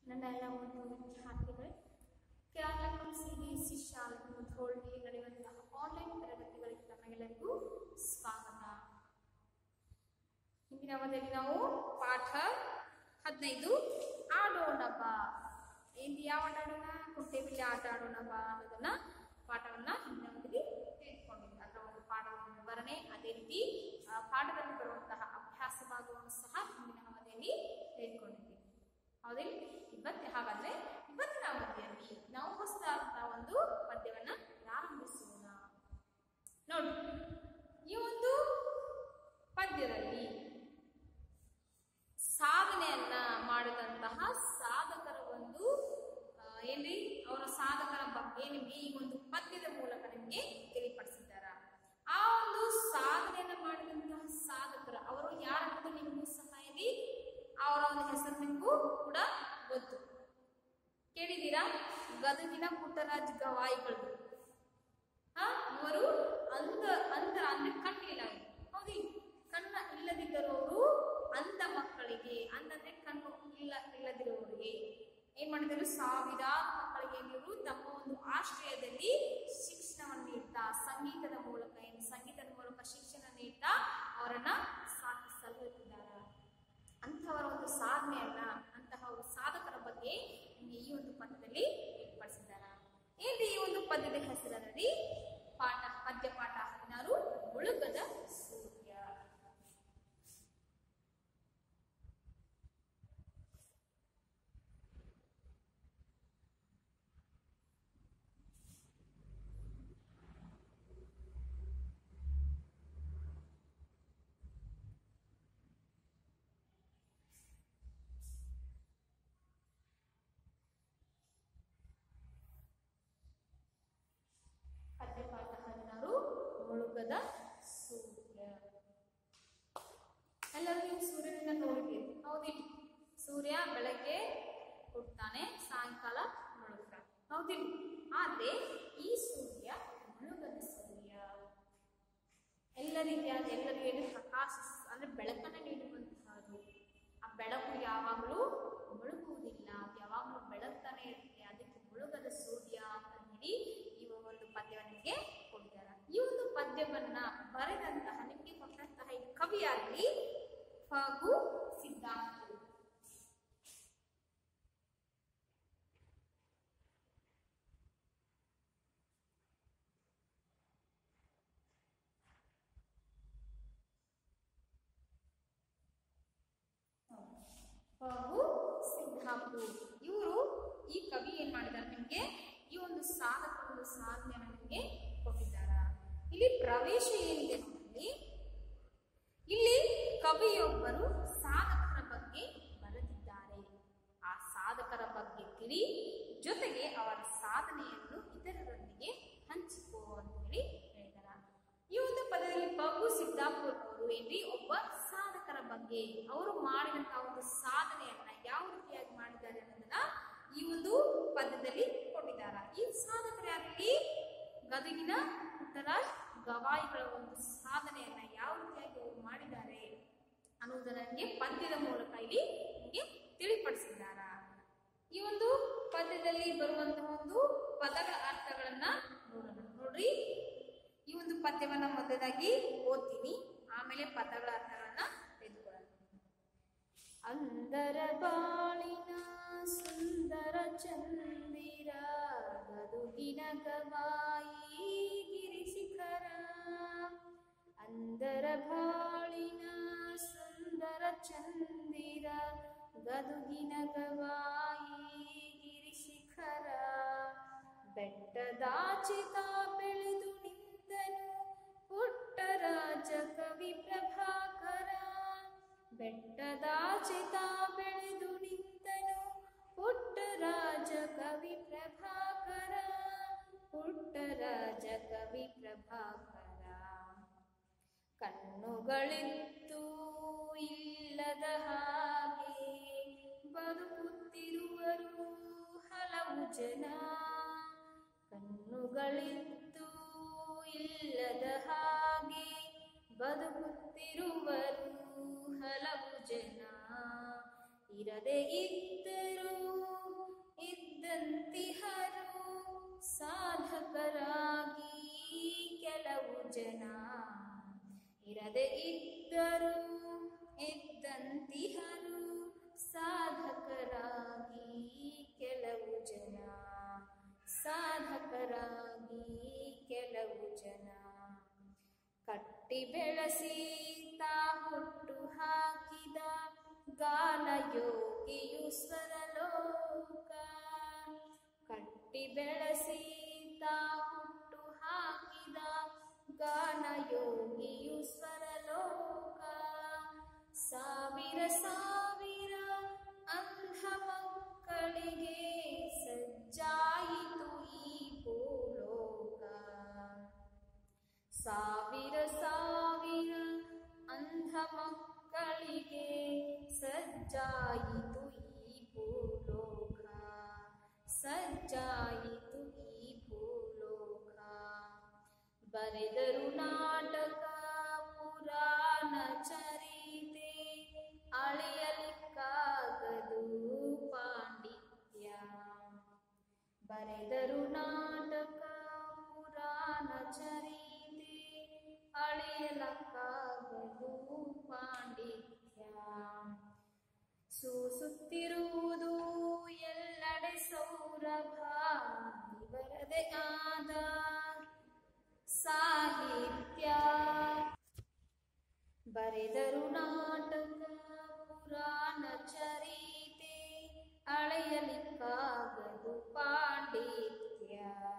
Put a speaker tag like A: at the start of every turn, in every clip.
A: ನನ್ನ ಎಲ್ಲ ಒಂದು ವಿದ್ಯಾರ್ಥಿಗಳೇ, ಕೇರಳ CBSE ಶಾಲೆ ಮುಧೋಳಲ್ಲಿ ನಡೆಯುವಂತಹ ಆನ್ಲೈನ್ ತರಗತಿಗಳಿಗೆ ತಮಗೆಲ್ಲರಿಗೂ ಸ್ವಾಗತ. ಹಿಂದಿನ ಅವಧಿಯಲ್ಲಿ ನಾವು ಪಾಠ 15 ಆಡೋಣ ಬಾ, ಯಾವ ಆಟ ಆಡೋಣ, ಕುಂಟೆಬಿಲ್ಲೆ ಆಟ ಆಡೋಣ ಬಾ ಅನ್ನೋದನ್ನ ಪಾಠವನ್ನ ಹಿಂದಿನ ಅವಧಿಯಲ್ಲಿ ತಿಳ್ಕೊಂಡಿದ್ವಿ. ಅದರ ಒಂದು ಪಾಠದ ವಿವರಣೆ, ಅದೇ ರೀತಿ ಪಾಠದಲ್ಲಿ ಬರುವಂತಹ ಅಭ್ಯಾಸ ಭಾಗವನ್ನು ಸಹ ಹಿಂದಿನ ಅವಧಿಯಲ್ಲಿ ತಿಳ್ಕೊಂಡಿದ್ವಿ. ಹೌದಿಲ್ಲ? ಹಾಗಾದ್ರೆ ಇವತ್ತಿನ ಅವಧಿಯಲ್ಲಿ ನಾವು ಹೊಸದಾದಂತಹ ಒಂದು ಪದ್ಯವನ್ನ ಪ್ರಾರಂಭಿಸೋಣ. ನೋಡಿ, ಈ ಒಂದು ಪದ್ಯದಲ್ಲಿ ಸಾಧನೆಯನ್ನ ಮಾಡಿದಂತಹ ಸಾಧಕರ ಒಂದು ಏನ್ರಿ ಅವರ ಸಾಧಕರ ಬಗ್ಗೆ ನಿಮ್ಗೆ ಈ ಒಂದು ಪದ್ಯದ ಮೂಲಕ ನಿಮ್ಗೆ ತಿಳಿಪಡಿಸಿದ್ದಾರ. ಆ ಒಂದು ಸಾಧನೆಯನ್ನ ಮಾಡಿದಂತಹ ಸಾಧಕರ ಅವರು ಯಾರಂತ ನಿಮಗೂ ಸಹ ಇಲ್ಲಿ ಅವರ ಒಂದು ಹೆಸರು ನಿಮಗೂ ಕೂಡ ಗೊತ್ತು. ಕೇಳಿದೀರಾ? ಗದಗಿನ ಪುಟ್ಟರಾಜ್ ಗವಾಯಿಗಳು. ಇವರು ಅಂತರ ಅಂದ್ರೆ ಕಣ್ಣಿಲ್ಲ, ಹೌದಿ? ಕಣ್ಣ ಇಲ್ಲದಿದ್ದರವರು ಅಂಧ ಮಕ್ಕಳಿಗೆ, ಅಂದ್ರೆ ಕಣ್ಣು ಇಲ್ಲದಿರುವವರಿಗೆ ಏನ್ ಮಾಡಿದರು? ಸಾವಿರಾರು ಮಕ್ಕಳಿಗೆ ಇವರು ತಮ್ಮ ಒಂದು ಆಶ್ರಯದಲ್ಲಿ ಶಿಕ್ಷಣವನ್ನು ನೀಡ್ತಾ, ಸಂಗೀತದ ಮೂಲಕ ಶಿಕ್ಷಣ ನೀಡ್ತಾ ಅವರನ್ನ ಸಾಗಿಸಲಿದ್ದಾರೆ. ಅಂತಹವರ ಒಂದು ಸಾಧನೆಯನ್ನ, ಅಂತಹ ಒಂದು ಸಾಧಕರ ಬಗ್ಗೆ ಈ ಒಂದು ಪದ್ಯದಲ್ಲಿ ಏರ್ಪಡಿಸಿದ್ದಾರೆ. ಏನ್ರಿ ಈ ಒಂದು ಪದ್ಯದ ಹೆಸರಲ್ಲಿ? ಪದ್ಯ ಪಾಠ 16 ಮುಳುಗದ ಸೂರ್ಯ. ಪದ್ಯಪಾಠ 16 ಮುಳುಗದ ಸೂರ್ಯ. ಎಲ್ಲರೂ ನೀವು ಸೂರ್ಯನನ್ನ ನೋಡಿದ್ದೀರಿ, ಹೌದಿಲ್ಲ? ಸೂರ್ಯ ಬೆಳಗ್ಗೆ ಹುಟ್ಟುತ್ತಾನೆ, ಸಾಯಂಕಾಲ ಮುಳುಗ್ತಾನೆ, ಹೌದಿಲ್ಲ? ಆದ್ರೆ ಈ ಸೂರ್ಯ ಮುಳುಗದ ಸೂರ್ಯ. ಎಲ್ಲರಿಗೂ ಪ್ರಕಾಶ ಅಂದ್ರೆ ಬೆಳಕನ್ನ ನೀಡುವಂತಹದ್ದು. ಆ ಬೆಳಕು ಯಾವಾಗಲೂ ಮುಳುಗುವುದಿಲ್ಲ, ಅದು ಯಾವಾಗಲೂ ಬೆಳಗ್ತಾನೆ ಇರುತ್ತೆ. ಅದಕ್ಕೆ ಮುಳುಗದ ಸೂರ್ಯ ಅಂತ ಹೇಳಿ ಈ ಒಂದು ಪದ್ಯವನ್ನು ನಿಮಗೆ ಕೊಟ್ಟಿದ್ದಾರೆ. ಈ ಒಂದು ಪದ್ಯವನ್ನ ಬರೆದಂತಹ, ನಿಮಗೆ ಕೊಟ್ಟಂತಹ ಈ ಕವಿಯಾಗಿ ಫಗು ಸಿದ್ದಾಪುರ. ಫಗು ಸಿದ್ದಾಪುರ ಇವರು, ಈ ಕವಿ ಏನ್ ಮಾಡಿದ್ದಾರೆ? ನಿಮ್ಗೆ ಈ ಒಂದು ಸಾಧಕರ ಒಂದು ಸಾಧನೆಯನ್ನು ನಿಮಗೆ ಕೊಟ್ಟಿದ್ದಾರೆ. ಇಲ್ಲಿ ಪ್ರವೇಶ ಏನಿದೆ ನೋಡಿ, ಇಲ್ಲಿ ಕವಿಯೊಬ್ಬರು ಸಾಧಕರ ಬಗ್ಗೆ ಬರೆದಿದ್ದಾರೆ. ಆ ಸಾಧಕರ ಬಗ್ಗೆ ತಿಳಿ, ಜೊತೆಗೆ ಅವರ ಸಾಧನೆಯನ್ನು ಇತರರೊಂದಿಗೆ ಹಂಚಿಕೋ ಅಂತ ಹೇಳಿ ಹೇಳಿದ್ದಾರೆ. ಈ ಒಂದು ಪದದಲ್ಲಿ ಫಗು ಸಿದ್ದಾಪುರ ಅವರು ಏನ್ರಿ ಒಬ್ಬ ಸಾಧಕರ ಬಗ್ಗೆ, ಅವರು ಮಾಡಿದಂತಹ ಒಂದು ಸಾಧನೆಯನ್ನ ಯಾವ ರೀತಿಯಾಗಿ ಮಾಡಿದ್ದಾರೆ ಅನ್ನೋದನ್ನ ಈ ಒಂದು ಪದ್ಯದಲ್ಲಿ ಕೊಟ್ಟಿದ್ದಾರೆ. ಈ ಸಾಧಕರು ಯಾರಲ್ಲಿ? ಗದಗಿನ ಪುಟ್ಟರಾಜ್ ಗವಾಯಿಗಳ ಒಂದು ಸಾಧನೆಯನ್ನ ಯಾವ ರೀತಿಯಾಗಿ ಅವರು ಮಾಡಿದ್ದಾರೆ ಅನ್ನೋದನ್ನ ನಿಮಗೆ ಪದ್ಯದ ಮೂಲಕ ಇಲ್ಲಿ ನಿಮಗೆ ತಿಳಿಪಡಿಸಿದ್ದಾರೆ. ಈ ಒಂದು ಪದ್ಯದಲ್ಲಿ ಬರುವಂತಹ ಒಂದು ಪದಗಳ ಅರ್ಥಗಳನ್ನ ನೋಡೋಣ. ನೋಡ್ರಿ, ಈ ಒಂದು ಪದ್ಯವನ್ನ ಮೊದಲಾಗಿ ಓದ್ತೀನಿ, ಆಮೇಲೆ ಪದಗಳ ಅರ್ಥಗಳನ್ನ ತೆಗೆದುಕೊಳ್ಳೋಣ. ಅಂದರ ಬಾಳಿನ ಸುಂದರ ಚಂದಿರ, ಗದುಗಿನ ಗವಾಯಿ ಗಿರಿಶಿಖರ. ಅಂದರ ಬಾಳಿನ ಸುಂದರ ಚಂದಿರ, ಗದುಗಿನ ಗವಾಯಿ ಗಿರಿಶಿಖರ. ಬೆಟ್ಟದಾಚಿತ ಬೆಳೆದು ನಿಂತನು ಪುಟ್ಟರಾಜ ಕವಿ ಪ್ರಭಾಕರ. ಬೆಟ್ಟದಾಚಿತ ಬೆಳೆದು ನಿಂತನು ಪುಟ್ಟರಾಜ ಕವಿ ಪ್ರಭಾಕರ. ಪುಟ್ಟರಾಜ ಕವಿ ಪ್ರಭಾಕರ. ಕಣ್ಣುಗಳಿತ್ತು ಇಲ್ಲದ ಹಾಗೆ ಬದುಕುತ್ತಿರುವರು ಹಲವು ಜನ. ಕಣ್ಣುಗಳಿತ್ತು ಇಲ್ಲದ ಹಾಗೆ ಬದುಕುತ್ತಿರುವರು ಹಲವು ಜನ. ಇರದೆ ಇದ್ದರೂ ಇದ್ದಂತಿಹರು ಸಾಧಕರಾಗಿ ಕೆಲವು ಜನ, ಇರದೆ ಇದ್ದರು ಇದ್ದಂತಿಹರು ಸಾಧಕರಾಗಿ ಕೆಲವು ಜನ, ಸಾಧಕರಾಗಿ ಕೆಲವು ಜನ. ಕಟ್ಟಿ ಬೆಳೆಸಿ ತಾ ಹುಟ್ಟು ಹಾಕಿದ ಗಾನಯೋಗಿಯು ಸ್ವರಲೋಕ, ಕಟ್ಟಿ ಬೆಳೆಸಿ ತಾ ಹುಟ್ಟು ಹಾಕಿದ ಗಾನಯೋಗಿಯು ಸ್ವರಲೋಕ. ಸಾವಿರ ಸಾವಿರ ಅಂಧ ಮಕ್ಕಳಿಗೆ ಸಜ್ಜಾಯಿತು ಈ ಭೂಲೋಕ, ಸಾವಿರ ಸಾವಿರ ಅಂಧ ಮಕ್ಕಳಿಗೆ ಸಜ್ಜಾಯಿತು ಈ ಭೂಲೋಕ, ಸಜ್ಜಾಯಿತು ಈ ಭೂಲೋಕ. ಬರೆದರು ನಾಟಕ ಪುರಾಣ ಚರಿತೆ, ಅಳೆಯಲಿಕ್ಕಾಗದು ಪಾಂಡಿತ್ಯ. ಬರೆದರು ನಾಟಕ ಪುರಾಣ ಚರಿತೆ, ಅಳೆಯಲಕ್ಕಾಗದು ಪಾಂಡಿತ್ಯ. ಸೂಸುತ್ತಿರುವುದು ಎಲ್ಲೆಡೆ ಸೌರಭ, ಇವರದೇ ಆದ ಸಾಹಿತ್ಯ. ಬರೆದರು ನಾಟಕ ಪುರಾಣ ಚರಿತೆ, ಅಳೆಯಲಿಕ್ಕಾಗದು ಪಾಂಡಿತ್ಯ.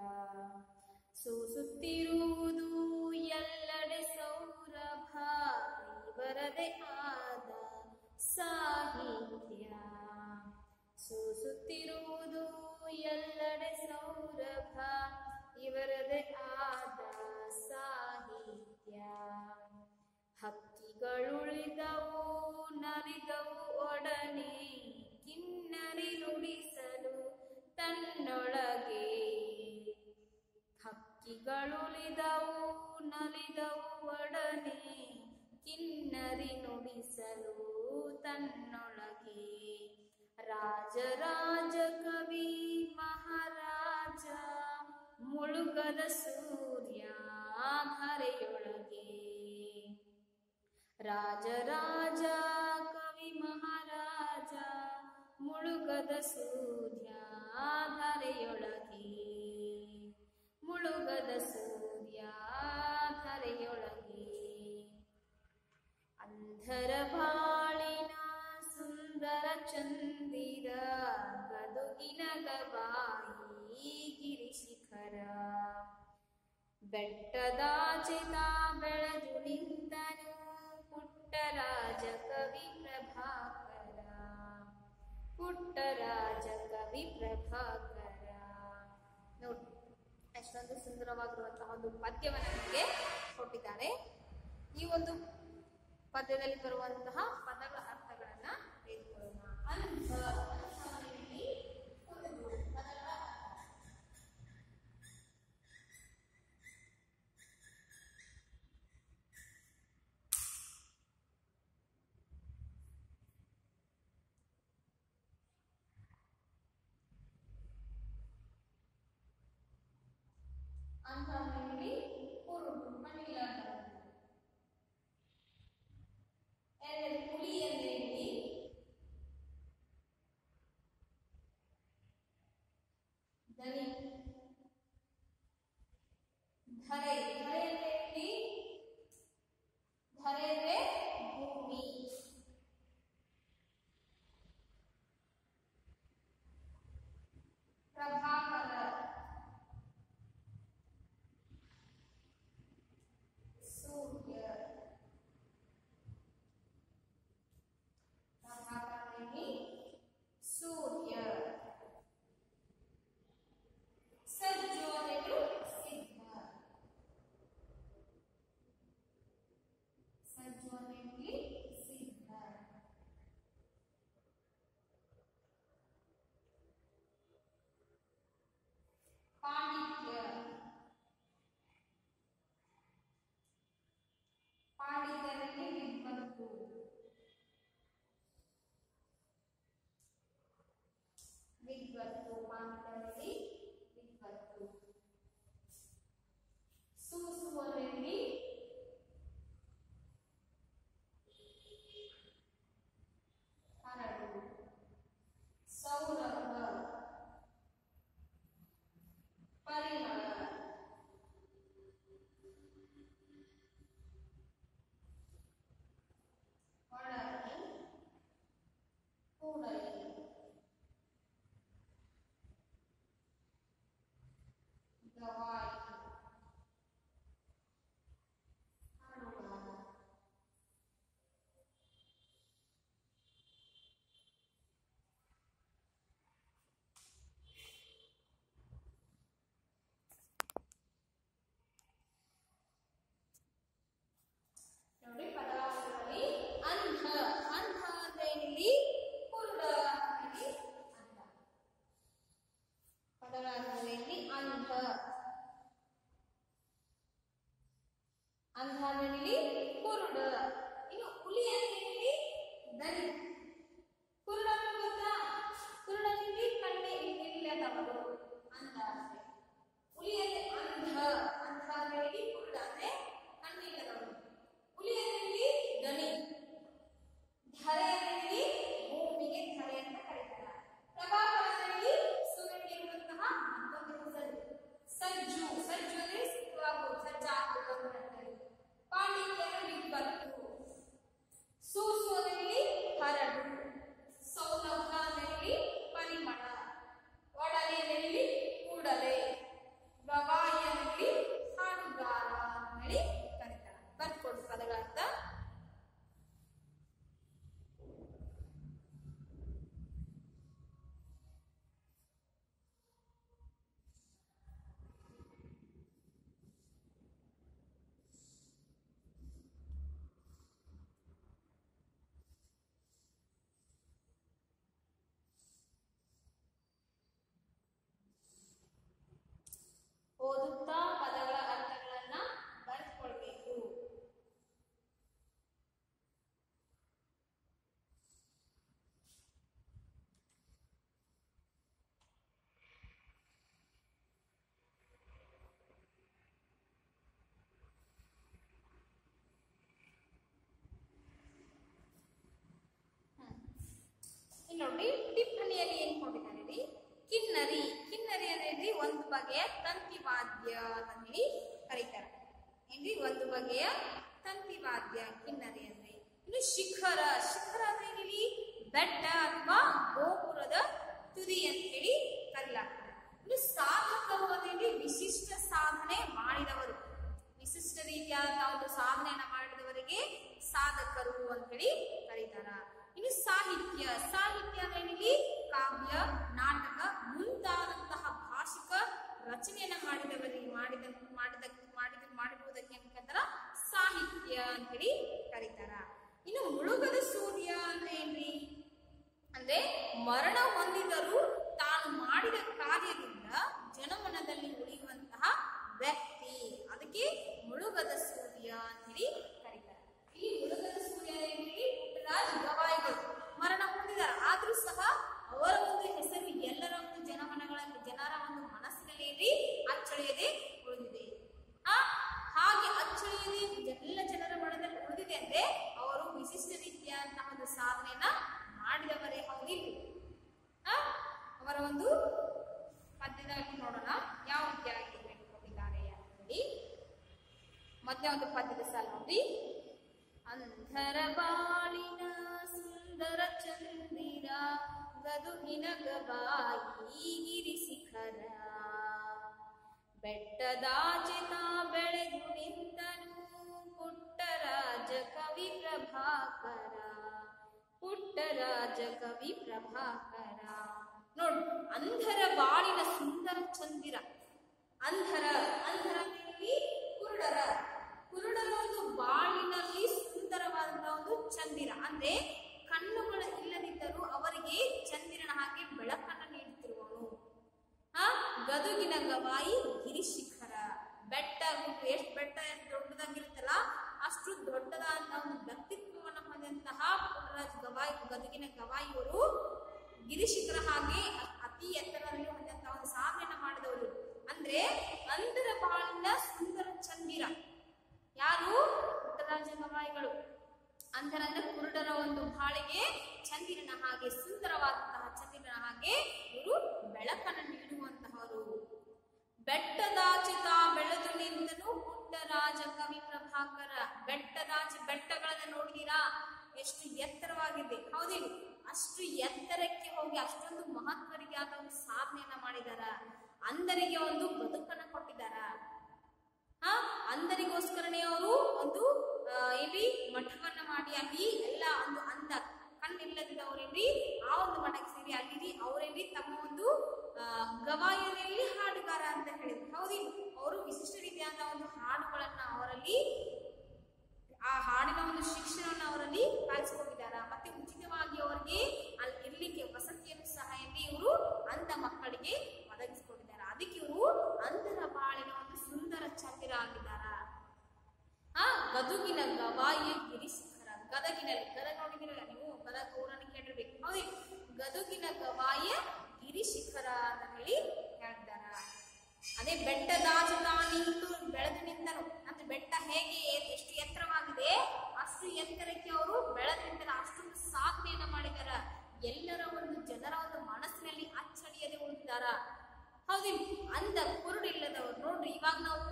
A: ಸೂಸುತ್ತಿರುವುದು ಎಲ್ಲೆಡೆ ಸೌರಭ, ಇವರದೇ ಆದ ಸಾಹಿತ್ಯ. ಸೂಸುತ್ತಿರುವುದು ಎಲ್ಲೆಡೆ ಸೌರಭ, ಇವರದೇ ಆದ ಸಾಹಿತ್ಯ. ಹಕ್ಕಿಗಳುಳಿದವು ನಲಿದವು ಒಡನೆ, ಕಿನ್ನರಿ ನುಡಿಸಲು ತನ್ನೊಳಗೆ. ಹಕ್ಕಿಗಳುಳಿದವು ನಲಿದವು ಒಡನೆ, ಕಿನ್ನರಿ ನುಡಿಸಲು ತನ್ನೊಳಗೆ. ರಾಜರಾಜ ಕವಿ ಮಹಾರಾಜ ಮುಳುಗದ ಸೂರ್ಯ ಧರೆಯೊಳಗೆ. ರಾಜರಾಜ ಕವಿ ಮಹಾರಾಜ ಮುಳುಗದ ಸೂರ್ಯ ಧರೆಯೊಳಗೆ, ಮುಳುಗದ ಸೂರ್ಯ ಧರೆಯೊಳಗೆ. ಅಂಧರ ಬಾಳಿನ ಸುಂದರ ಚಂದಿರ, ಗದುಗಿನ ಗವಾಯಿ ಗಿರಿಶಿಖರ. ಬೆಟ್ಟದಾಚೆತ ಬೆಳೆದು ನಿಂತನು ಪುಟ್ಟರಾಜ ಕವಿ ಪ್ರಭಾಕರ, ಪುಟ್ಟರಾಜ ಕವಿ ಪ್ರಭಾಕರ. ನೋಡಿ ಎಷ್ಟೊಂದು ಸುಂದರವಾಗಿರುವಂತಹ ಒಂದು ಪದ್ಯವನ್ನು ನಮಗೆ ಕೊಟ್ಟಿದ್ದಾರೆ. ಈ ಒಂದು ಪದ್ಯದಲ್ಲಿ ಬರುವಂತಹ ಪದಗಳ ಅರ್ಥಗಳನ್ನ ತಿಳಿದುಕೊಳ್ಳೋಣ. ಅಂತಹಲ್ಲಿ ಕುರುಡು ಮಣ್ಣಿಲ್ಲ, ಹುಲಿ ಎಂದರೆ ವಿದ್ವತ್ತು, ಪಾಂಡಿತ್ಯದಲ್ಲಿ ವಿದ್ವತ್ತು. ಸೂಸುವಲ್ಲಿ ಹರಡು. ಸೌರಭ, ಪರಿಮಳ. ಒಳಗೆ, ಕೂಡಲೇ. ಗವಾಯಿ, ಹಾಡುಗಾರ. ನೋಡಿ ಪದಗಳಲ್ಲಿ ಅಂಧ. ಅಂಧ ಅಂದ್ರೆ ಇಲ್ಲಿ ಕುರುಡ. ಇಲ್ಲಿ ಅಂಧ. ಪದಗಳಲ್ಲಿ ಅಂಧ. ಅಂಧ ಅಂದ್ರೆ ಇಲ್ಲಿ ಕುರುಡ. ಇನ್ನು ಹುಲಿ ಅಂದ್ರೆ ಇಲ್ಲಿ ದನಿ. ಕುರುಡ ಅಂದ್ರೆ ಗೊತ್ತಾ? ಕುರುಡ ಅಂದ್ರೆ ಕಣ್ಣೆ ಇಲ್ಲದವರು ಅಂಧ ಅಂದ್ರೆ. ಹುಲಿ ಅಂದ್ರೆ ಅಂಧ. ಅಂಧ ಅಂದ್ರೆ ಇಲ್ಲಿ ಕುರುಡ ಅಂದ್ರೆ ಕಣ್ಣಿಲ್ಲದವರು. ಹುಲಿ ಅಂದ್ರೆ ದನಿ. ಧರೆ ಅಂದ್ರೆ ಭೂಮಿಗೆ ಧರೆ ಅಂತ ಕರೀತಾರೆ. ಪ್ರಭಾಕರ ಅಂದ್ರೆ ಸೂರ್ಯನಿರುವಂತಹ ಮತ್ತೊಂದು ಹೆಸರು. ಸಜ್ಜು. ಸಜ್ಜು ಅಂದ್ರೆ ಸಜ್ಜಾಗುವುದು ಅಂತ ಹೇಳ್ತಾರೆ. ಪಾಂಡಿತ್ಯ ಅಂದ್ರೆ ವಿದ್ವತ್ತು. ಸೂಸು ಅಂದ್ರೆ ಹರಡು. ಸೌರಭ ಅಂದ್ರೆ ಪರಿಮಳ. ಒಡಲೆ ಅಂದ್ರೆ ಕೂಡಲೇ. ಗವಾಯಿ ಅಂದ್ರೆ ಹಾಡುಗಾರ ಅಂತ ಹೇಳಿ ಕರೀತಾರೆ. ಬರ್ಕೊಡು ಪದಗಳ ಅರ್ಥ. ಓದುತ್ತಾ ಪದಗಳ ಅರ್ಥಗಳನ್ನ ಬರ್ಕೊಳ್ಬೇಕು. ಇಲ್ಲಿ ನೋಡಿ ಟಿಪ್ಪಣಿಯಲ್ಲಿ ಏನ್ ಕೊಟ್ಟಿದ್ದಾರೆ? ಕಿನ್ನರಿ. ಕಿನ್ನರಿ ಅಂದ್ರೆ ಒಂದು ಬಗೆಯ ತಂತಿವಾದ್ಯ ಅಂತ ಹೇಳಿ ಕರೀತಾರೆ. ಏನ್ರಿ? ಒಂದು ಬಗೆಯ ತಂತಿವಾದ್ಯ ಕಿನ್ನರಿ ಅಂದ್ರೆ. ಇನ್ನು ಶಿಖರ. ಶಿಖರ ಅಂದ್ರೆ ಇಲ್ಲಿ ಬೆಟ್ಟ ಅಥವಾ ಗೋಪುರದ ತುದಿ ಅಂತ ಹೇಳಿ ಕರೀಲಾಗ್ತದೆ. ಇನ್ನು ಸಾಧಕರು ಅಂದ್ರೆ ವಿಶಿಷ್ಟ ಸಾಧನೆ ಮಾಡಿದವರು. ವಿಶಿಷ್ಟ ರೀತಿಯಾದ ಒಂದು ಸಾಧನೆಯನ್ನ ಮಾಡಿದವರಿಗೆ ಸಾಧಕರು ಅಂತ ಹೇಳಿ ಕರೀತಾರ. ಇನ್ನು ಸಾಹಿತ್ಯ. ಸಾಹಿತ್ಯ ಅಂದ್ರೆ ಇಲ್ಲಿ ಕಾವ್ಯ, ನಾಟಕ ಮುಂತಾದಂತಹ ಭಾಷಿಕ ರಚನೆಯನ್ನ ಮಾಡಿರುವುದಕ್ಕೆ ಏನಂತಾರ? ಸಾಹಿತ್ಯ ಅಂತ ಹೇಳಿ ಕರೀತಾರ. ಇನ್ನು ಮುಳುಗದ ಸೂರ್ಯ ಅಂದ್ರೆ ಏನ್ರಿ? ಅಂದ್ರೆ ಮರಣ ಹೊಂದಿದರೂ ತಾನು ಮಾಡಿದ ಕಾರ್ಯದಿಂದ ಜನಮನದಲ್ಲಿ ಉಳಿಯುವಂತಹ ವ್ಯಕ್ತಿ. ಅದಕ್ಕೆ ಮುಳುಗದ ಸೂರ್ಯ ಅಂತ ಹೇಳಿ ಕರೀತಾರೆ. ಈ ಮುಳುಗದ ಸೂರ್ಯ ಏನ್ರಿ? ಪುಟ್ಟರಾಜ ಗವಾಯಿಗಳು ಮರಣ ಹೊಂದಿದ್ದಾರೆ. ಆದ್ರೂ ಸಹ ಅವರ ಒಂದು ಹೆಸರು ಎಲ್ಲರ ಒಂದು ಜನರ ಒಂದು ಮನಸ್ಸಿನಲ್ಲಿ ಏನ್ರಿ? ಅಚ್ಚಳಿಯದೆ ಉಳಿದಿದೆ. ಹಾಗೆ ಅಚ್ಚಳಿಯದೆ ಎಲ್ಲ ಜನರ ಮನದಲ್ಲಿ ಉಳಿದಿದೆ ಅಂದ್ರೆ ಅವರು ವಿಶಿಷ್ಟ ರೀತಿಯಾದಂತಹ ಒಂದು ಸಾಧನೆಯನ್ನ ಮಾಡಿದವರೇ ಹೌದಿಲ್ಲ. ಅವರ ಒಂದು ಪದ್ಯದಲ್ಲಿ ನೋಡೋಣ ಯಾವ ರೀತಿಯಾಗಿ ಕೊಟ್ಟಿದ್ದಾರೆ ಅಂತ ಹೇಳಿ. ಮೊದಲೇ ಒಂದು ಪದ್ಯದ ಸಾಲ ನೋಡಿ. ಅಂಧರ ಬಾಳಿನ ಸುಂದರ ಚಂದಿರ ಗದುಗಿನ ಗವಾಯಿ ಗಿರಿ ಶಿಖರ. ಬೆಟ್ಟದಾಚಿತ ಬೆಳೆದು ನಿಂತನು ಪುಟ್ಟರಾಜ ಕವಿ ಪ್ರಭಾಕರ. ಪುಟ್ಟರಾಜ ಕವಿ ಪ್ರಭಾಕರ. ನೋಡು, ಅಂಧರ ಬಾಳಿನ ಸುಂದರ ಚಂದಿರ. ಅಂಧರ ಕುರುಡರ. ಕುರುಡರ ಒಂದು ಬಾಳಿನಲ್ಲಿ ಸುಂದರವಾದಂತಹ ಒಂದು ಚಂದಿರ ಅಂದ್ರೆ ಕಣ್ಣುಗಳು ಇಲ್ಲದಿದ್ದರೂ ಅವರಿಗೆ ಚಂದಿರನ ಹಾಗೆ ಬೆಳಕನ್ನು ನೀಡುತ್ತಿರುವನು. ಗದುಗಿನ ಗವಾಯಿ ಗಿರಿಶಿಖರ. ಬೆಟ್ಟ ಎಷ್ಟು ಬೆಟ್ಟ ದೊಡ್ಡದಾಗಿರುತ್ತಲ್ಲ ಅಷ್ಟು ದೊಡ್ಡದಾದ ಒಂದು ವ್ಯಕ್ತಿತ್ವವನ್ನು ಹೊಂದಿದಂತಹ ಪುಟ್ಟರಾಜ ಗವಾಯಿ ಗದುಗಿನ ಗವಾಯಿಯವರು ಗಿರಿಶಿಖರ ಹಾಗೆ ಅತಿ ಅಂಧರ ಅಂದ್ರೆ ಕುರುಡರ ಒಂದು ಬಾಳಿಗೆ ಚಂದಿರನ ಹಾಗೆ, ಸುಂದರವಾದಂತಹ ಚಂದಿರನ ಹಾಗೆ ಇವರು ಬೆಳಕನ್ನು ನೀಡುವಂತಹವರು. ಬೆಟ್ಟದಾಚಿತ ಬೆಳೆದು ನಿಂತನು ಪುಟ್ಟರಾಜ ಕವಿ ಪ್ರಭಾಕರ. ಬೆಟ್ಟದಾಚಿ, ಬೆಟ್ಟಗಳನ್ನ ನೋಡಿದೀರಾ ಎಷ್ಟು ಎತ್ತರವಾಗಿದೆ, ಹೌದಿಲ್ಲ? ಅಷ್ಟು ಎತ್ತರಕ್ಕೆ ಹೋಗಿ ಅಷ್ಟೊಂದು ಮಹತ್ವರಿಗೆ ಆದ ಒಂದು ಸಾಧನೆಯನ್ನ ಮಾಡಿದಾರ. ಅಂಧರಿಗೆ ಒಂದು ಬದುಕನ್ನ ಕೊಟ್ಟಿದಾರ. ಅಂಧರಿಗೋಸ್ಕರನೇ ಅವರು ಒಂದು ಇಲ್ಲಿ ಮಠವನ್ನ ಮಾಡಿ ಅಲ್ಲಿ ಎಲ್ಲ ಒಂದು ಅಂಧ ಕಣ್ಣಿಲ್ಲದವರೇನ್ರಿ ಆ ಒಂದು ಮಠಕ್ಕೆ ಸೇರಿ ಅಲ್ಲಿ ಅವರೇನ್ರಿ ತಮ್ಮ ಒಂದು ಗವಾಯಿಯಲ್ಲಿ ಹಾಡುಗಾರ ಅಂತ ಹೇಳಿದ್ರು, ಹೌದಿಲ್ಲ? ಅವರು ವಿಶಿಷ್ಟ ರೀತಿಯಾದ ಒಂದು ಹಾಡುಗಳನ್ನ ಅವರಲ್ಲಿ, ಆ ಹಾಡಿನ ಒಂದು ಶಿಕ್ಷಣವನ್ನು ಅವರಲ್ಲಿ ಕಲಿಸಿಕೊಂಡಿದ್ದಾರೆ. ಮತ್ತೆ ಉಚಿತವಾಗಿ ಅವರಿಗೆ ಅಲ್ಲಿ ಇರ್ಲಿಕ್ಕೆ ವಸತಿಯನ್ನು ಸಹ ಇವರು ಅಂಧ ಮಕ್ಕಳಿಗೆ ಒದಗಿಸಿಕೊಂಡಿದ್ದಾರೆ. ಅದಕ್ಕೆ ಇವರು ಅಂಧರ ಬಾಳಿನ ಒಂದು ಸುಂದರ ಚಂದಿರ ಆಗಿದ್ದಾರ. ಗದುಗಿನ ಗವಾಯಿ ಗಿರಿಶಿಖರ. ಗದಗಿನಲ್ಲಿ, ಗದಗ ನೋಡಿದಿರಲ್ಲ ನೀವು, ಗದಗ ಊರನ್ನು ಕೇಳಿರ್ಬೇಕು, ಹೌದಿ? ಗದುಗಿನ ಗವಾಯ ಗಿರಿಶಿಖರ ಅಂತ ಹೇಳಿ ಹೇಳ್ತಾರ. ಅದೇ ಬೆಟ್ಟದಾಚುತ ನಿಂತು ಬೆಳೆದು ನಿಂತನು ಅಂದ್ರೆ ಬೆಟ್ಟ ಹೇಗೆ ಎಷ್ಟು ಎತ್ತರವಾಗಿದೆ ಅಷ್ಟು ಎತ್ತರಕ್ಕೆ ಅವರು ಬೆಳೆದು ನಿಂತರ ಅಷ್ಟೊಂದು ಸಾಧನೆಯನ್ನ ಮಾಡಿದಾರ. ಎಲ್ಲರ ಒಂದು ಜನರ ಒಂದು ಮನಸ್ಸಿನಲ್ಲಿ ಅಚ್ಚಳಿಯದೆ ಉಳಿದಾರ, ಹೌದಿಲ್ಲ? ಅಂದ ಕುರುಡಿಲ್ಲದವರು ನೋಡ್ರಿ, ಇವಾಗ ನಾವು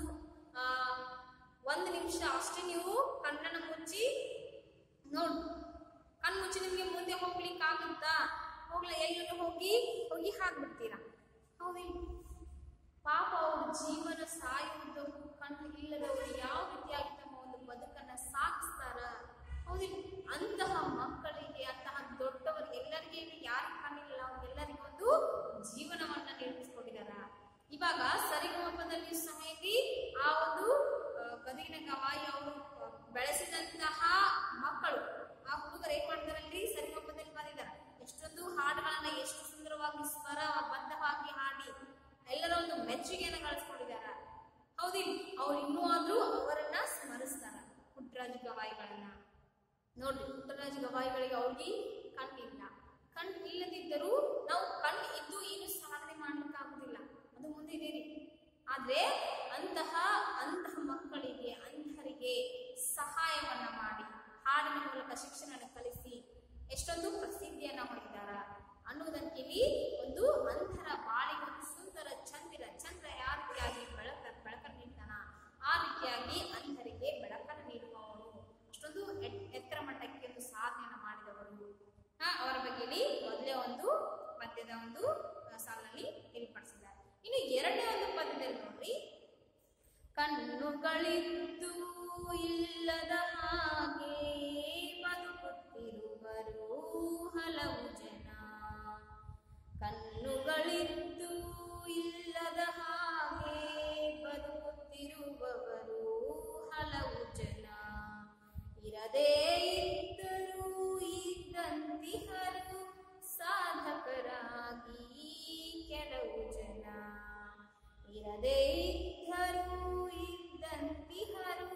A: ಒಂದು ನಿಮಿಷ ಅಷ್ಟೇ ನೀವು ಕಣ್ಣನ್ನು ಮುಚ್ಚಿ ನೋಡ್, ಕಣ್ಣು ಮುಚ್ಚಿ ನಿಮ್ಗೆ ಮುಂದೆ ಹೋಗ್ಲಿಕ್ಕೆ ಆಗುತ್ತಾ? ಎಲ್ಲರೂ ಹೋಗಿ ಹಾಕ್ಬಿಡ್ತೀರಾ, ಹೌದಿಲ್ಲ? ಪಾಪ ಅವ್ರ ಜೀವನ ಸಾಯುವುದಕ್ಕೂ ಕಣ್ಣು ಇಲ್ಲದವರು ಯಾವ ರೀತಿಯಾಗಿ ತಮ್ಮ ಒಂದು ಬದುಕನ್ನ ಸಾಗಿಸ್ತಾರ, ಹೌದಿಲ್ಲ? ಅಂತಹ ಮಕ್ಕಳಿಗೆ, ಅಂತಹ ದೊಡ್ಡವರಿಗೆ, ಎಲ್ಲರಿಗೆ ಯಾರಿಗೆ ಕಣ್ಣಿಲ್ಲ ಅವ್ರಿಗೆಲ್ಲರಿಗೂ ಒಂದು ಜೀವನವನ್ನ ನಿರ್ಮಿಸಿಕೊಂಡಿದಾರ. ಇವಾಗ ಸರಿಗಮಪದಲ್ಲಿ ಸಹ ಆ ಒಂದು ಗದಗಿನ ಗವಾಯಿ ಅವರು ಬೆಳೆಸಿದಂತಹ ಮಕ್ಕಳು, ಆ ಹುಡುಗರು ಏನ್ ಮಾಡ್ತಾರಲ್ರಿ, ಸರಿಗಮಪದಲ್ಲಿ ಬಂದಿದ್ದಾರೆ. ಎಷ್ಟೊಂದು ಹಾಡುಗಳನ್ನ ಎಷ್ಟು ಸುಂದರವಾಗಿ ಸ್ವರಬದ್ಧವಾಗಿ ಹಾಡಿ ಎಲ್ಲರ ಒಂದು ಮೆಚ್ಚುಗೆಯನ್ನು ಗಳಿಸ್ಕೊಂಡಿದಾರ, ಹೌದಿಲ್ಲ? ಅವ್ರು ಇನ್ನೂ ಆದ್ರೂ ಅವರನ್ನ ಸ್ಮರಿಸ್ತಾರ, ಪುಟ್ಟರಾಜ ಗವಾಯಿಗಳನ್ನ. ನೋಡ್ರಿ, ಪುಟ್ಟರಾಜ ಗವಾಯಿಗಳಿಗೆ ಅವ್ರಿಗೆ ಕಣ್ಣಿಲ್ಲ. ಕಣ್ಣು ಇಲ್ಲದಿದ್ದರೂ ನಾವು ಕಣ್ಣು ಇದ್ದು ಏನು ಸಾಧನೆ ಮಾಡ್ಲಿಕ್ಕೆ ಆಗುದಿಲ್ಲ, ಅದು ಮುಂದೆ ಇದೀರಿ. ಆದ್ರೆ ಅಂತಹ ಮಕ್ಕಳಿಗೆ, ಅಂಧರಿಗೆ ಸಹಾಯವನ್ನ ಮಾಡಿ ಹಾಡಿನ ಮೂಲಕ ಶಿಕ್ಷಣ ಕಲಿಸಿ ಎಷ್ಟೊಂದು ಪ್ರಸಿದ್ಧಿಯನ್ನ ಹೊಂದಿದಾರ ಅನ್ನುವುದಕ್ಕೆ ಇಲ್ಲಿ ಒಂದು ಅಂಧರ ಬಾಳಿಗೆ ಒಂದು ಸುಂದರ ಚಂದ್ರ ಯಾವ ರೀತಿಯಾಗಿ ಬೆಳಕನ್ನು ನೀಡ್ತಾನ ಆ ರೀತಿಯಾಗಿ ಅಂಧರಿಗೆ ಬೆಳಕನ್ನು ನೀಡುವವರು, ಅಷ್ಟೊಂದು ಎತ್ತರ ಮಟ್ಟಕ್ಕೆ ಒಂದು ಸಾಧನೆಯನ್ನು ಮಾಡಿದವರು. ಅವರ ಬಗ್ಗೆ ಇಲ್ಲಿ ಮೊದಲೇ ಒಂದು ಪದ್ಯದ ಒಂದು ಸಾಲಿನಲ್ಲಿ ತಿಳಿಪಡಿಸಿದ್ದಾರೆ. ಇನ್ನು ಎರಡನೇ ಒಂದು ಪದ್ಯದಲ್ಲಿ ನೋಡ್ರಿ, ಕಣ್ಣುಗಳಿದ್ದು ಇಲ್ಲದ ಹಾಗೆ ಬದುಕುತ್ತಿರುವರು ಹಲವು ಜನ. ಕಣ್ಣುಗಳಿದ್ದು ಇಲ್ಲದ ಹಾಗೆ ಬದುಕುತ್ತಿರುವವರು ಹಲವು ಜನ. ಇರದೇ ಇದ್ದರೂ ಇದ್ದಂತಿಹರು ಸಾಧಕರಾಗಿ ಕೆಲವು ಜನ. ಇರದೇ ಇದ್ದರೂ ಇದ್ದಂತಿಹರು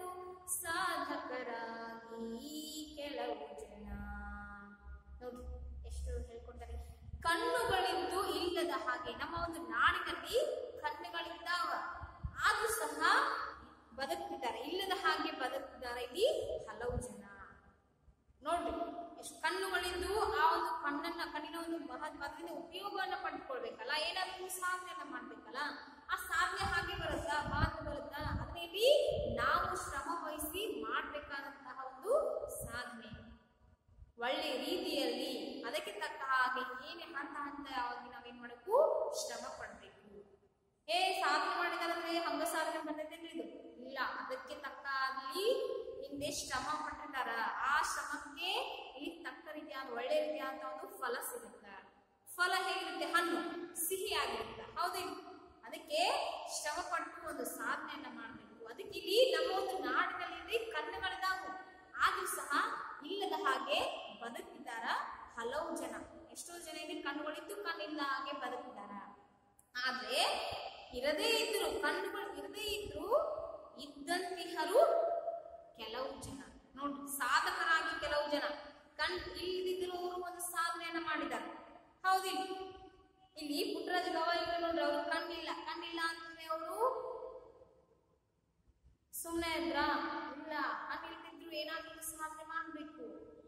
A: ಸಾಧಕರಾಗಿ ಕೆಲವು ಜನ. ನೋಡಿ ಎಷ್ಟು ಹೇಳ್ಕೊಡ್ತಾರೆ. ಕಣ್ಣುಗಳಿದ್ದು ಇಲ್ಲದ ಹಾಗೆ, ನಮ್ಮ ಒಂದು ನಾಡಿನಲ್ಲಿ ಕಣ್ಣುಗಳಿದ್ದಾವ ಆದ್ರೂ ಸಹ ಬದುಕ್ತಿದ್ದಾರೆ, ಇಲ್ಲದ ಹಾಗೆ ಬದುಕ್ತಿದ್ದಾರೆ ಇಲ್ಲಿ ಹಲವು ಜನ. ನೋಡ್ರಿ ಎಷ್ಟು ಕಣ್ಣುಗಳಿದ್ದು ಆ ಒಂದು ಕಣ್ಣಿನ ಒಂದು ಅದರಿಂದ ಉಪಯೋಗವನ್ನ ಪಡ್ಕೊಳ್ಬೇಕಲ್ಲ, ಏನಾದ್ರೂ ಸಾಧನೆಯನ್ನ ಮಾಡ್ಬೇಕಲ್ಲ, ಆ ಸಾಧನೆ ಹಾಗೆ ಬರುತ್ತಾ, ಬರುತ್ತಾ? ಅದನ್ನ ಇಲ್ಲಿ ನಾವು ಶ್ರಮ ವಹಿಸಿ ಮಾಡ್ಬೇಕಾದಂತಹ ಒಂದು ಸಾಧನೆ, ಒಳ್ಳೆ ರೀತಿಯಲ್ಲಿ ಅದಕ್ಕೆ ತಕ್ಕ ಹಾಗೆ ಏನೇ ಹಂತ ನಾವೇನ್ ಮಾಡಬೇಕು, ಶ್ರಮ ಪಡ್ಬೇಕು. ಸಾಧನೆ ಮಾಡಿದಾರಂದ್ರೆ ಹಂಗ ಸಾಧನೆ ಬಂದೈತೇನ್ರಿ ಇದು? ಇಲ್ಲ, ಅದಕ್ಕೆ ತಕ್ಕ ಅಲ್ಲಿ ಹಿಂದೆ ಶ್ರಮ ಪಟ್ಟಿರ್ತಾರ. ಆ ಶ್ರಮಕ್ಕೆ ಇಲ್ಲಿ ತಕ್ಕ ರೀತಿಯಾದ ಒಳ್ಳೆ ರೀತಿಯಾದ ಒಂದು ಫಲ ಸಿಗುತ್ತೆ. ಫಲ ಹೇಗಿರುತ್ತೆ? ಹಣ್ಣು ಸಿಹಿ ಆಗಿರುತ್ತೆ, ಹೌದಿಲ್ಲ? ಅದಕ್ಕೆ ಶ್ರಮ ಪಟ್ಟು ಒಂದು ಸಾಧನೆಯನ್ನ ಮಾಡ್ಬೇಕು. ಅದಕ್ಕೆ ಇಲ್ಲಿ ನಮ್ಮ ಒಂದು ನಾಡಿನಲ್ಲಿ ಕಣ್ಣುಗಳಿದಾವು ಆದ್ರೂ ಸಹ ಇಲ್ಲದ ಹಾಗೆ ಬದುಕಿದಾರ ಹಲವು ಜನ. ಎಷ್ಟೋ ಜನ ಇಲ್ಲಿ ಕಣ್ಣುಗಳಿದ್ದು ಕಣ್ಣಿಲ್ಲ ಹಾಗೆ ಬದುಕಿದಾರ. ಆದ್ರೆ ಇರದೇ ಇದ್ರು, ಕಣ್ಣುಗಳು ಇರದೇ ಇದ್ರು ಇದ್ದಂತಿಹರು ಕೆಲವು ಜನ. ನೋಡ್ರಿ, ಸಾಧಕರಾಗಿ ಕೆಲವು ಜನ, ಕಣ್ ಇಲ್ಲದಿದ್ರು ಅವರು ಒಂದು ಸಾಧನೆಯನ್ನ ಮಾಡಿದ್ದಾರೆ, ಹೌದಿಲ್ಲ? ಇಲ್ಲಿ ಪುಟ್ಟರಾಜ ಗವಾಯಿಗಳು ನೋಡ್ರಿ, ಅವ್ರು ಕಣ್ಣಿಲ್ಲ ಅಂತಂದ್ರೆ ಅವರು ಸುಮ್ಮನೆ ಇದ್ರ? ಇಲ್ಲ, ಕಣ್ಣಿಲ್ದಿದ್ರು ಏನಾದ್ರೂ ಸಾಧನೆ ಮಾಡ್ಬೇಕು.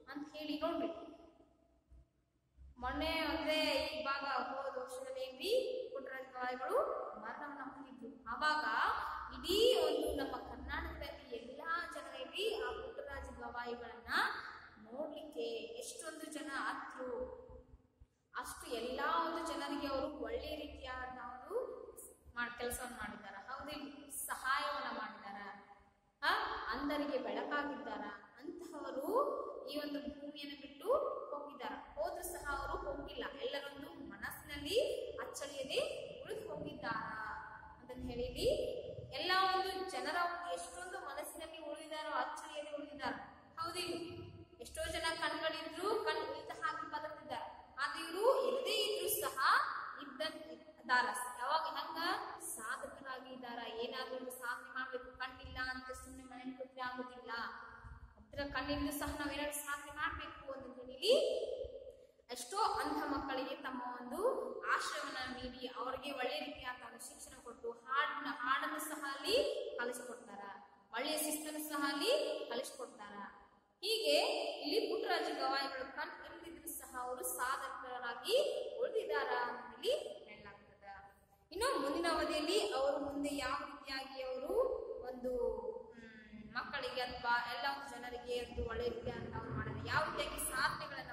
A: ಅಂತ ಹೇಳಿ ನೋಡ್ರಿ. ಮೊನ್ನೆ ಅಂದ್ರೆ ಇವಾಗ ಹೋದ ವರ್ಷದಲ್ಲಿ ಏನ್ರಿ ಪುಟ್ಟರಾಜ ಗವಾಯಿಗಳು ಮರಣವನ್ನ ಹೊಂದಿದ್ರು. ಆವಾಗ ಇಡೀ ಒಂದು ನಮ್ಮ ಕರ್ನಾಟಕದಲ್ಲಿ ಎಲ್ಲಾ ಜನರಿಗೆ ಆ ಪುಟ್ಟರಾಜ ಗವಾಯಿಗಳನ್ನ ನೋಡ್ಲಿಕ್ಕೆ ಎಷ್ಟೊಂದು ಜನ ಹತ್ರು. ಅಷ್ಟು ಎಲ್ಲಾ ಒಂದು ಜನರಿಗೆ ಅವರು ಒಳ್ಳೆ ರೀತಿಯಾದ ಒಂದು ಕೆಲಸವನ್ನು ಮಾಡಿದಾರ. ಹೌದಿಲ್ಲ, ಸಹಾಯವನ್ನ ಮಾಡಿದಾರ, ಅಂಧರಿಗೆ ಬೆಳಕಾಗಿದ್ದಾರ. ಅಂತಹವರು ಈ ಒಂದು ಭೂಮಿಯನ್ನು ಬಿಟ್ಟು ಹೋಗಿದ್ದಾರೆ. ಹೋದ್ರು ಸಹ ಅವರು ಹೋಗಿಲ್ಲ, ಎಲ್ಲರೊಂದು ಮನಸ್ಸಿನಲ್ಲಿ ಅಚ್ಚಳಿಯದೆ ಉಳಿದು ಹೋಗಿದ್ದಾರ ಅಂತ ಹೇಳಿ ಎಲ್ಲ ಒಂದು ಜನರ ಎಷ್ಟೊಂದು ಮನಸ್ಸಿನಲ್ಲಿ ಉಳಿದಾರೋ, ಅಚ್ಚಳಿಯದೆ ಉಳಿದಿದ್ದಾರೆ. ಹೌದಿಲ್ಲ, ಎಷ್ಟೋ ಜನ ಕಣ್ಗಳಿದ್ರು ಕಣ್ಣು ಇದ್ದ ಹಾಗೆ ಬದುಕಿದ್ದಾರೆ. ಆದ್ರೆ ಇವರು ಇರದೇ ಇದ್ರು ಸಹ ಇದ್ದಾರ. ಯಾವಾಗ ಹಂಗ ಸಾಧಕರಾಗಿ ಇದ್ದಾರ. ಏನಾದ್ರೂ ಒಂದು ಸಾಧನೆ ಮಾಡ್ಬೇಕು, ಕಣ್ಣಿಲ್ಲ ಅಂತ ಸುಮ್ಮನೆ ಮನೆ ಕೂತ್ರೆ ಆಗುದಿಲ್ಲ. ಹತ್ರ ಕಣ್ಣಿಂದ ಸಹ ನಾವೇನಾದ್ರು ಸಾಧನೆ ಮಾಡ್ಬೇಕು ಅಂತ ಹೇಳಿ ಎಷ್ಟೋ ಅಂಧ ಮಕ್ಕಳಿಗೆ ತಮ್ಮ ಒಂದು ಆಶ್ರಯವನ್ನ ನೀಡಿ ಅವರಿಗೆ ಒಳ್ಳೆ ರೀತಿಯಾದ ಶಿಕ್ಷಣ ಕೊಟ್ಟು ಹಾಡನ್ನು ಸಹ ಅಲ್ಲಿ ಕಲಿಸಿಕೊಡ್ತಾರ, ಒಳ್ಳೆಯ ಶಿಸ್ತನ್ನು ಸಹ ಅಲ್ಲಿ ಕಲಿಸಿಕೊಡ್ತಾರ. ಹೀಗೆ ಇಲ್ಲಿ ಪುಟ್ಟರಾಜ ಗವಾಯಿಗಳು ಕಣ್ ಇಲ್ಲದಿದ್ರು ಸಹ ಅವರು ಸಾಧಕರಾಗಿ ಉಳಿದಿದ್ದಾರ ಅಂತ ಹೇಳಿ ಹೇಳಲಾಗ್ತದ. ಇನ್ನು ಮುಂದಿನ ಅವಧಿಯಲ್ಲಿ ಅವರು ಮುಂದೆ ಯಾವ ರೀತಿಯಾಗಿ ಅವರು ಒಂದು ಮಕ್ಕಳಿಗೆ ಅಥವಾ ಎಲ್ಲ ಜನರಿಗೆ ಒಂದು ಒಳ್ಳೆ ರೀತಿಯಾಗಿ ಮಾಡಿದ್ರೆ ಯಾವ ರೀತಿಯಾಗಿ ಸಾಧನೆಗಳನ್ನ